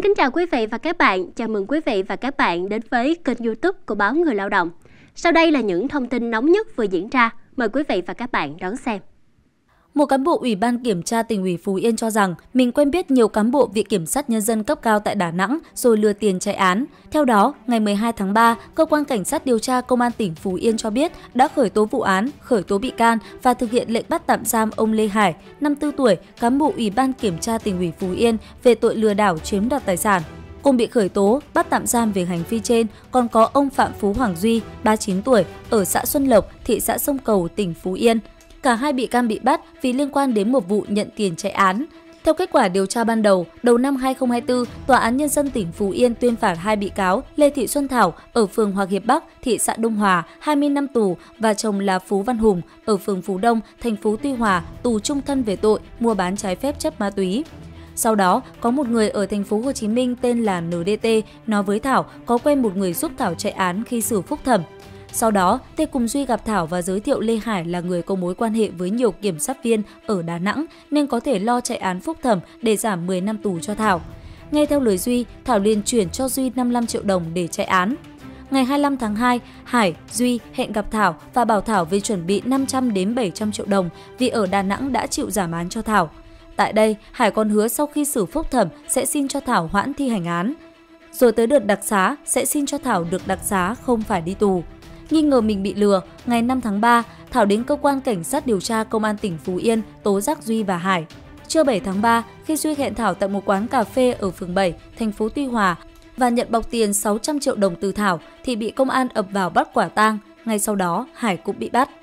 kính chào quý vị và các bạn. Chào mừng quý vị và các bạn đến với kênh YouTube của báo Người Lao động. Sau đây là những thông tin nóng nhất vừa diễn ra. Mời quý vị và các bạn đón xem. Một cán bộ Ủy ban Kiểm tra Tỉnh ủy Phú Yên cho rằng mình quen biết nhiều cán bộ Viện Kiểm sát Nhân dân cấp cao tại Đà Nẵng rồi lừa tiền chạy án. Theo đó, ngày 12 tháng 3, Cơ quan Cảnh sát điều tra Công an tỉnh Phú Yên cho biết đã khởi tố vụ án, khởi tố bị can và thực hiện lệnh bắt tạm giam ông Lê Hải, 54 tuổi, cán bộ Ủy ban Kiểm tra Tỉnh ủy Phú Yên về tội lừa đảo chiếm đoạt tài sản. Cùng bị khởi tố, bắt tạm giam về hành vi trên còn có ông Phạm Phú Hoàng Duy, 39 tuổi, ở xã Xuân Lộc, thị xã Sông Cầu, tỉnh Phú Yên. Cả hai bị can bị bắt vì liên quan đến một vụ nhận tiền chạy án. Theo kết quả điều tra ban đầu, đầu năm 2024, Tòa án Nhân dân tỉnh Phú Yên tuyên phạt hai bị cáo Lê Thị Xuân Thảo ở phường Hòa Hiệp Bắc, thị xã Đông Hòa 20 năm tù và chồng là Phú Văn Hùng ở phường Phú Đông, thành phố Tuy Hòa tù chung thân về tội mua bán trái phép chất ma túy. Sau đó, có một người ở thành phố Hồ Chí Minh tên là NDT nói với Thảo có quen một người giúp Thảo chạy án khi xử phúc thẩm. Sau đó, T cùng Duy gặp Thảo và giới thiệu Lê Hải là người có mối quan hệ với nhiều kiểm sát viên ở Đà Nẵng nên có thể lo chạy án phúc thẩm để giảm 10 năm tù cho Thảo. Nghe theo lời Duy, Thảo liền chuyển cho Duy 55 triệu đồng để chạy án. Ngày 25 tháng 2, Hải, Duy hẹn gặp Thảo và bảo Thảo về chuẩn bị 500 đến 700 triệu đồng vì ở Đà Nẵng đã chịu giảm án cho Thảo. Tại đây, Hải còn hứa sau khi xử phúc thẩm sẽ xin cho Thảo hoãn thi hành án. Rồi tới đợt đặc xá sẽ xin cho Thảo được đặc xá không phải đi tù. Nghi ngờ mình bị lừa, ngày 5 tháng 3, Thảo đến Cơ quan Cảnh sát điều tra Công an tỉnh Phú Yên tố giác Duy và Hải. Trưa 7 tháng 3, khi Duy hẹn Thảo tại một quán cà phê ở phường 7, thành phố Tuy Hòa và nhận bọc tiền 600 triệu đồng từ Thảo thì bị công an ập vào bắt quả tang. Ngay sau đó, Hải cũng bị bắt.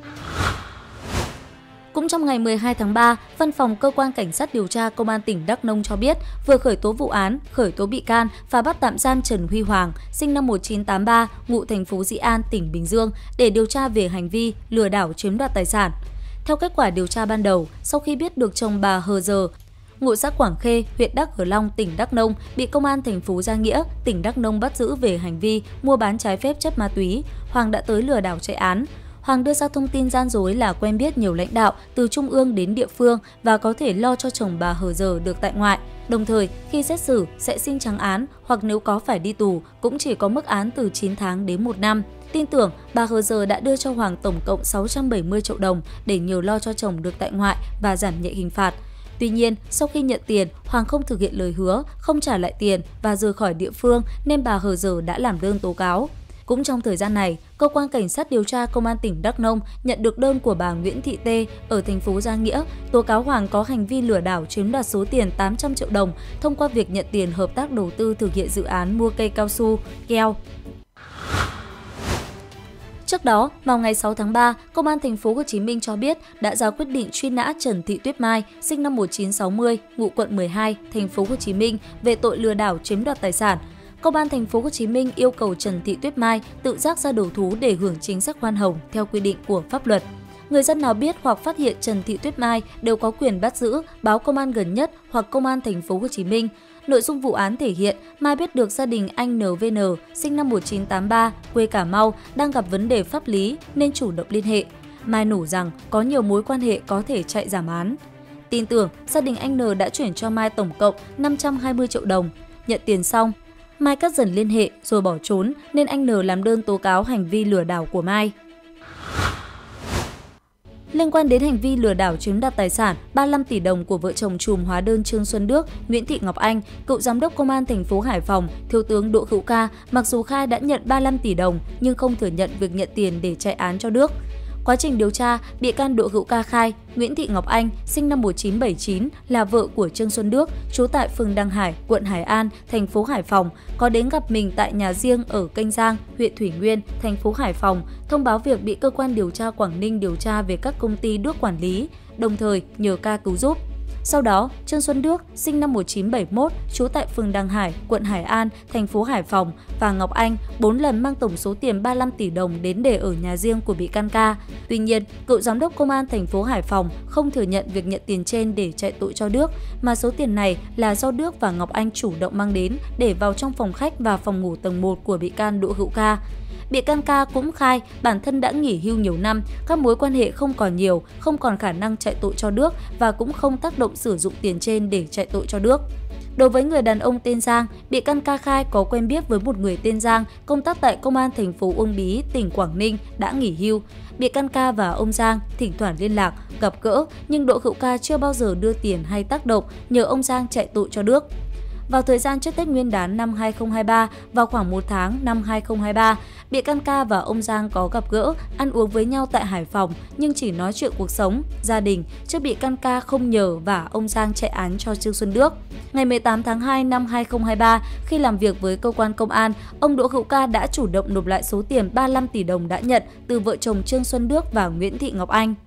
Cũng trong ngày 12 tháng 3, Văn phòng Cơ quan Cảnh sát điều tra Công an tỉnh Đắk Nông cho biết vừa khởi tố vụ án, khởi tố bị can và bắt tạm giam Trần Huy Hoàng, sinh năm 1983, ngụ thành phố Dĩ An, tỉnh Bình Dương để điều tra về hành vi lừa đảo chiếm đoạt tài sản. Theo kết quả điều tra ban đầu, sau khi biết được chồng bà Hờ Giờ, ngụ xã Quảng Khê, huyện Đắk Hờ Long, tỉnh Đắk Nông bị công an thành phố Gia Nghĩa, tỉnh Đắk Nông bắt giữ về hành vi mua bán trái phép chất ma túy, Hoàng đã tới lừa đảo chạy án. Hoàng đưa ra thông tin gian dối là quen biết nhiều lãnh đạo từ trung ương đến địa phương và có thể lo cho chồng bà Hờ Giờ được tại ngoại. Đồng thời, khi xét xử sẽ xin trắng án hoặc nếu có phải đi tù cũng chỉ có mức án từ 9 tháng đến 1 năm. Tin tưởng bà Hờ Giờ đã đưa cho Hoàng tổng cộng 670 triệu đồng để nhờ lo cho chồng được tại ngoại và giảm nhẹ hình phạt. Tuy nhiên, sau khi nhận tiền, Hoàng không thực hiện lời hứa, không trả lại tiền và rời khỏi địa phương nên bà Hờ Giờ đã làm đơn tố cáo. Cũng trong thời gian này, Cơ quan Cảnh sát điều tra Công an tỉnh Đắk Nông nhận được đơn của bà Nguyễn Thị Tê ở thành phố Gia Nghĩa tố cáo Hoàng có hành vi lừa đảo chiếm đoạt số tiền 800 triệu đồng thông qua việc nhận tiền hợp tác đầu tư thực hiện dự án mua cây cao su, keo. Trước đó, vào ngày 6 tháng 3, Công an thành phố Hồ Chí Minh cho biết đã ra quyết định truy nã Trần Thị Tuyết Mai, sinh năm 1960, ngụ quận 12, thành phố Hồ Chí Minh về tội lừa đảo chiếm đoạt tài sản. Công an thành phố Hồ Chí Minh yêu cầu Trần Thị Tuyết Mai tự giác ra đầu thú để hưởng chính sách khoan hồng theo quy định của pháp luật. Người dân nào biết hoặc phát hiện Trần Thị Tuyết Mai đều có quyền bắt giữ, báo công an gần nhất hoặc công an thành phố Hồ Chí Minh. Nội dung vụ án thể hiện Mai biết được gia đình anh NVN, sinh năm 1983, quê Cà Mau đang gặp vấn đề pháp lý nên chủ động liên hệ. Mai nổ rằng có nhiều mối quan hệ có thể chạy giảm án. Tin tưởng gia đình anh N đã chuyển cho Mai tổng cộng 520 triệu đồng. Nhận tiền xong, Mai cắt dần liên hệ rồi bỏ trốn nên anh N làm đơn tố cáo hành vi lừa đảo của Mai. Liên quan đến hành vi lừa đảo chiếm đoạt tài sản 35 tỷ đồng của vợ chồng trùm hóa đơn Trương Xuân Đức, Nguyễn Thị Ngọc Anh, cựu giám đốc công an thành phố Hải Phòng, Thiếu tướng Đỗ Hữu Ca, mặc dù khai đã nhận 35 tỷ đồng nhưng không thừa nhận việc nhận tiền để chạy án cho Đức. Quá trình điều tra, bị can Đỗ Hữu Ca khai Nguyễn Thị Ngọc Anh, sinh năm 1979, là vợ của Trương Xuân Đức, trú tại phường Đăng Hải, quận Hải An, thành phố Hải Phòng, có đến gặp mình tại nhà riêng ở Kênh Giang, huyện Thủy Nguyên, thành phố Hải Phòng, thông báo việc bị cơ quan điều tra Quảng Ninh điều tra về các công ty Đức quản lý, đồng thời nhờ Ca cứu giúp. Sau đó, Trương Xuân Đức, sinh năm 1971, trú tại phường Đăng Hải, quận Hải An, thành phố Hải Phòng và Ngọc Anh 4 lần mang tổng số tiền 35 tỷ đồng đến để ở nhà riêng của bị can Ca. Tuy nhiên, cựu giám đốc công an thành phố Hải Phòng không thừa nhận việc nhận tiền trên để chạy tội cho Đức, mà số tiền này là do Đức và Ngọc Anh chủ động mang đến để vào trong phòng khách và phòng ngủ tầng 1 của bị can Đỗ Hữu Ca. Bị can Ca cũng khai bản thân đã nghỉ hưu nhiều năm, các mối quan hệ không còn nhiều, không còn khả năng chạy tội cho Đức và cũng không tác động sử dụng tiền trên để chạy tội cho Đức. Đối với người đàn ông tên Giang, bị can Ca khai có quen biết với một người tên Giang công tác tại Công an thành phố Uông Bí, tỉnh Quảng Ninh đã nghỉ hưu. Bị can Ca và ông Giang thỉnh thoảng liên lạc, gặp gỡ nhưng Đỗ Hữu Ca chưa bao giờ đưa tiền hay tác động nhờ ông Giang chạy tội cho Đức. Vào thời gian trước Tết Nguyên đán năm 2023, vào khoảng 1 tháng năm 2023, bị can Ca và ông Giang có gặp gỡ, ăn uống với nhau tại Hải Phòng nhưng chỉ nói chuyện cuộc sống, gia đình, chứ bị can Ca không nhờ và ông Giang chạy án cho Trương Xuân Đức. Ngày 18 tháng 2 năm 2023, khi làm việc với cơ quan công an, ông Đỗ Hữu Ca đã chủ động nộp lại số tiền 35 tỷ đồng đã nhận từ vợ chồng Trương Xuân Đức và Nguyễn Thị Ngọc Anh.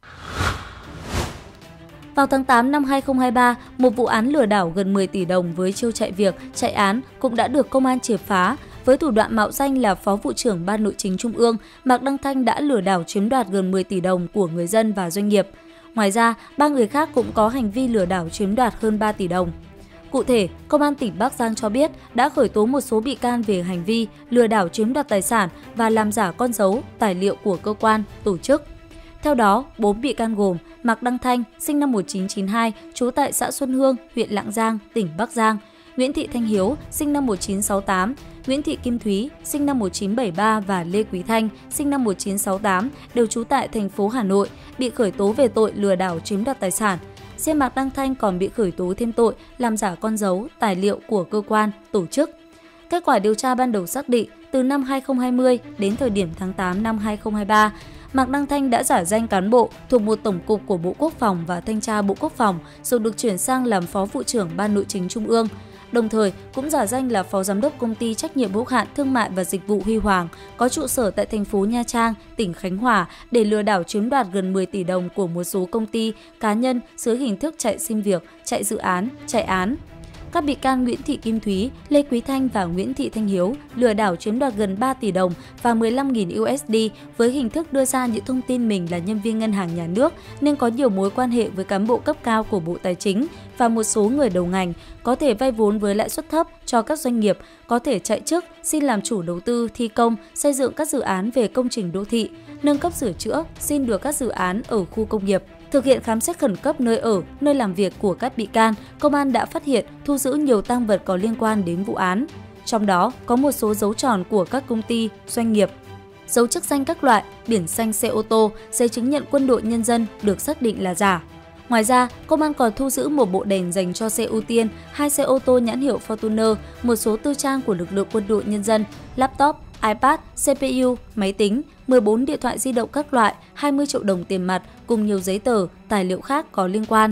Vào tháng 8 năm 2023, một vụ án lừa đảo gần 10 tỷ đồng với chiêu chạy việc, chạy án cũng đã được công an triệt phá. Với thủ đoạn mạo danh là Phó Vụ trưởng Ban Nội chính Trung ương, Mạc Đăng Thanh đã lừa đảo chiếm đoạt gần 10 tỷ đồng của người dân và doanh nghiệp. Ngoài ra, 3 người khác cũng có hành vi lừa đảo chiếm đoạt hơn 3 tỷ đồng. Cụ thể, Công an tỉnh Bắc Giang cho biết đã khởi tố một số bị can về hành vi lừa đảo chiếm đoạt tài sản và làm giả con dấu, tài liệu của cơ quan, tổ chức. Theo đó, 4 bị can gồm Mạc Đăng Thanh, sinh năm 1992, trú tại xã Xuân Hương, huyện Lạng Giang, tỉnh Bắc Giang, Nguyễn Thị Thanh Hiếu, sinh năm 1968, Nguyễn Thị Kim Thúy, sinh năm 1973 và Lê Quý Thanh, sinh năm 1968, đều trú tại thành phố Hà Nội, bị khởi tố về tội lừa đảo chiếm đoạt tài sản. Riêng Mạc Đăng Thanh còn bị khởi tố thêm tội làm giả con dấu, tài liệu của cơ quan, tổ chức. Kết quả điều tra ban đầu xác định, từ năm 2020 đến thời điểm tháng 8 năm 2023, Mạc Đăng Thanh đã giả danh cán bộ thuộc một tổng cục của Bộ Quốc phòng và Thanh tra Bộ Quốc phòng rồi được chuyển sang làm Phó Vụ trưởng Ban Nội chính Trung ương. Đồng thời, cũng giả danh là Phó Giám đốc Công ty Trách nhiệm hữu hạn Thương mại và Dịch vụ Huy Hoàng, có trụ sở tại thành phố Nha Trang, tỉnh Khánh Hòa để lừa đảo chiếm đoạt gần 10 tỷ đồng của một số công ty, cá nhân dưới hình thức chạy xin việc, chạy dự án, chạy án. Các bị can Nguyễn Thị Kim Thúy, Lê Quý Thanh và Nguyễn Thị Thanh Hiếu lừa đảo chiếm đoạt gần 3 tỷ đồng và 15.000 USD với hình thức đưa ra những thông tin mình là nhân viên ngân hàng nhà nước nên có nhiều mối quan hệ với cán bộ cấp cao của Bộ Tài chính và một số người đầu ngành, có thể vay vốn với lãi suất thấp cho các doanh nghiệp, có thể chạy chức, xin làm chủ đầu tư, thi công, xây dựng các dự án về công trình đô thị, nâng cấp sửa chữa, xin được các dự án ở khu công nghiệp. Thực hiện khám xét khẩn cấp nơi ở, nơi làm việc của các bị can, công an đã phát hiện, thu giữ nhiều tang vật có liên quan đến vụ án. Trong đó có một số dấu tròn của các công ty, doanh nghiệp, dấu chức danh các loại, biển xanh xe ô tô, giấy chứng nhận quân đội nhân dân được xác định là giả. Ngoài ra, công an còn thu giữ một bộ đèn dành cho xe ưu tiên, 2 xe ô tô nhãn hiệu Fortuner, một số tư trang của lực lượng quân đội nhân dân, laptop, iPad, CPU, máy tính, 14 điện thoại di động các loại, 20 triệu đồng tiền mặt cùng nhiều giấy tờ, tài liệu khác có liên quan.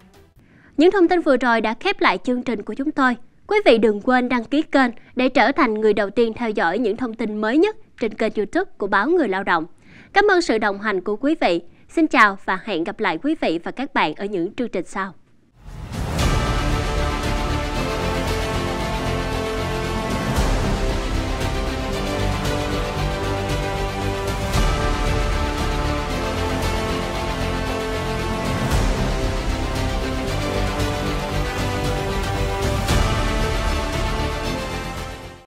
Những thông tin vừa rồi đã khép lại chương trình của chúng tôi. Quý vị đừng quên đăng ký kênh để trở thành người đầu tiên theo dõi những thông tin mới nhất trên kênh YouTube của báo Người Lao động. Cảm ơn sự đồng hành của quý vị. Xin chào và hẹn gặp lại quý vị và các bạn ở những chương trình sau.